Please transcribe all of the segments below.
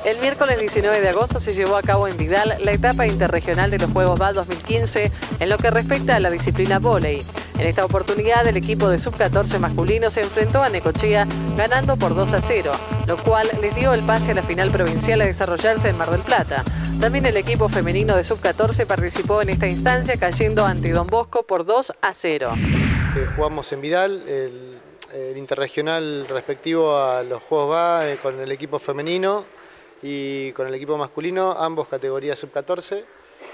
El miércoles 19 de agosto se llevó a cabo en Vidal la etapa interregional de los Juegos VA 2015 en lo que respecta a la disciplina vóley. En esta oportunidad el equipo de sub-14 masculino se enfrentó a Necochea ganando por 2-0, lo cual les dio el pase a la final provincial a desarrollarse en Mar del Plata. También el equipo femenino de sub-14 participó en esta instancia cayendo ante Don Bosco por 2-0. Jugamos en Vidal el interregional respectivo a los Juegos VA con el equipo femenino y con el equipo masculino, ambos categorías sub-14.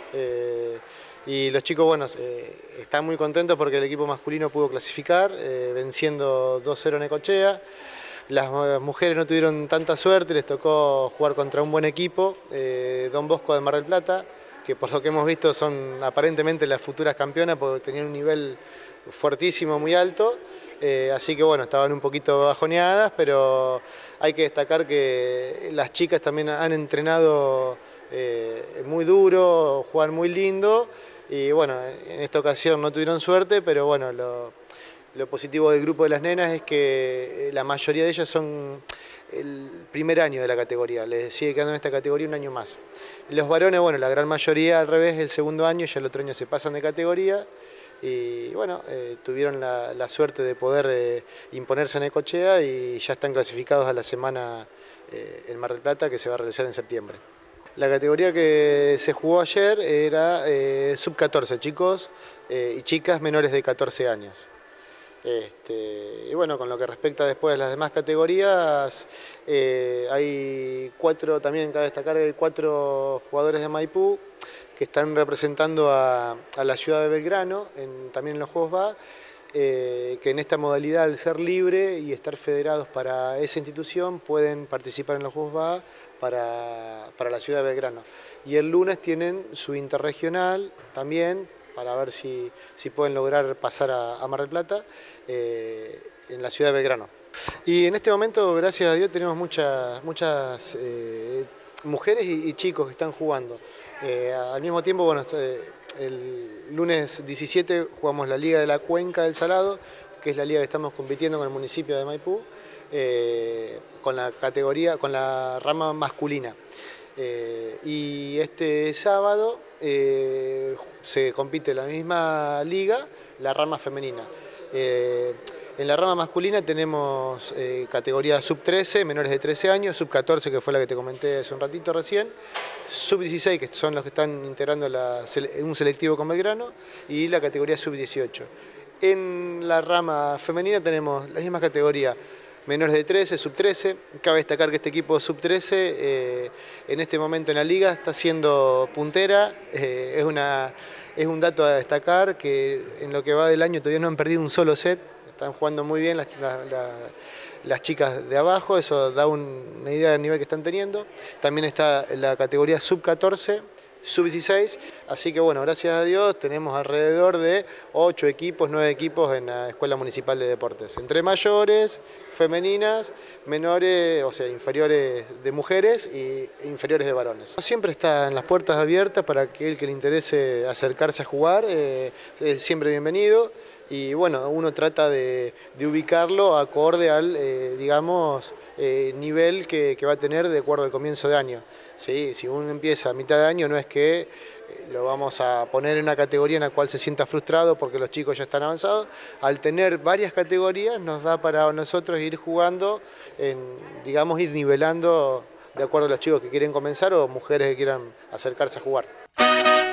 Y los chicos, bueno, están muy contentos porque el equipo masculino pudo clasificar, venciendo 2-0 a Necochea. Las mujeres no tuvieron tanta suerte, les tocó jugar contra un buen equipo, Don Bosco de Mar del Plata, que por lo que hemos visto son aparentemente las futuras campeonas porque tenían un nivel fuertísimo, muy alto. Así que bueno, estaban un poquito bajoneadas, pero hay que destacar que las chicas también han entrenado muy duro, juegan muy lindo y bueno, en esta ocasión no tuvieron suerte, pero bueno, lo positivo del grupo de las nenas es que la mayoría de ellas son el primer año de la categoría, les sigue quedando en esta categoría un año más. Los varones, bueno, la gran mayoría al revés, el segundo año, ya el otro año se pasan de categoría. Y bueno, tuvieron la suerte de poder imponerse en Necochea y ya están clasificados a la semana en Mar del Plata que se va a realizar en septiembre. La categoría que se jugó ayer era sub-14, chicos y chicas menores de 14 años. Y bueno, con lo que respecta después a las demás categorías, hay también cabe destacar, hay 4 jugadores de Maipú que están representando a la ciudad de Belgrano, también en los Juegos VA, que en esta modalidad, al ser libre y estar federados para esa institución, pueden participar en los Juegos VA para la ciudad de Belgrano. Y el lunes tienen su interregional también, para ver si pueden lograr pasar a Mar del Plata, en la ciudad de Belgrano. Y en este momento, gracias a Dios, tenemos muchas mujeres y chicos que están jugando. Al mismo tiempo, bueno, el lunes 17 jugamos la Liga de la Cuenca del Salado, que es la liga que estamos compitiendo con el municipio de Maipú, con la rama masculina. Y este sábado se compite en la misma liga, la rama femenina. En la rama masculina tenemos categoría sub-13, menores de 13 años, sub-14, que fue la que te comenté hace un ratito recién, sub-16, que son los que están integrando un selectivo con Belgrano, y la categoría sub-18. En la rama femenina tenemos las mismas categorías, menores de 13, sub-13. Cabe destacar que este equipo sub-13 en este momento en la liga está siendo puntera. Es un dato a destacar que en lo que va del año todavía no han perdido un solo set. Están jugando muy bien las chicas de abajo, eso da una idea del nivel que están teniendo. También está la categoría sub-14, sub-16, así que bueno, gracias a Dios tenemos alrededor de 8 equipos, 9 equipos en la Escuela Municipal de Deportes, entre mayores, femeninas, menores, o sea, inferiores de mujeres e inferiores de varones. Siempre están las puertas abiertas para aquel que le interese acercarse a jugar, es siempre bienvenido. Y bueno, uno trata de ubicarlo acorde al, digamos, nivel que va a tener de acuerdo al comienzo de año. ¿Sí? Si uno empieza a mitad de año, no es que lo vamos a poner en una categoría en la cual se sienta frustrado porque los chicos ya están avanzados. Al tener varias categorías nos da para nosotros ir jugando, digamos, ir nivelando de acuerdo a los chicos que quieren comenzar o mujeres que quieran acercarse a jugar.